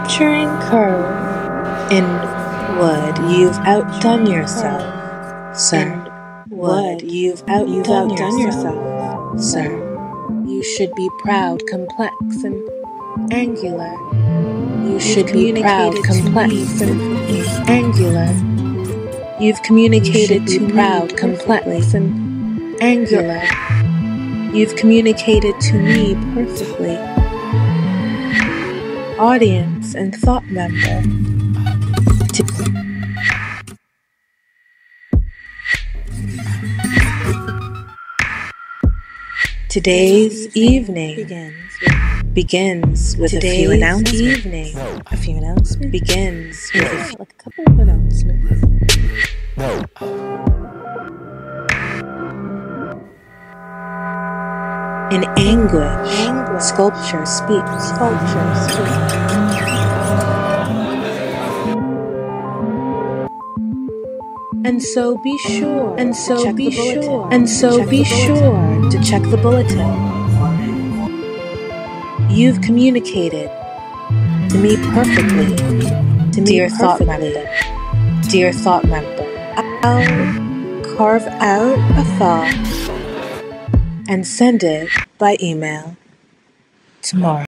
Sculpturing curve in wood, you've outdone yourself, sir. Wood, you've outdone yourself, sir. You should be proud, complex, and angular. You should be proud, complex, and angular. You've communicated to proud, complex, and angular. You've communicated to me perfectly. Audience and thought member. Today's evening begins with a few announcements. Begins with a couple of announcements. In anguish, sculpture speaks. And so be sure to check the bulletin. You've communicated to me perfectly, dear thought member. I'll carve out a thought and send it by email tomorrow.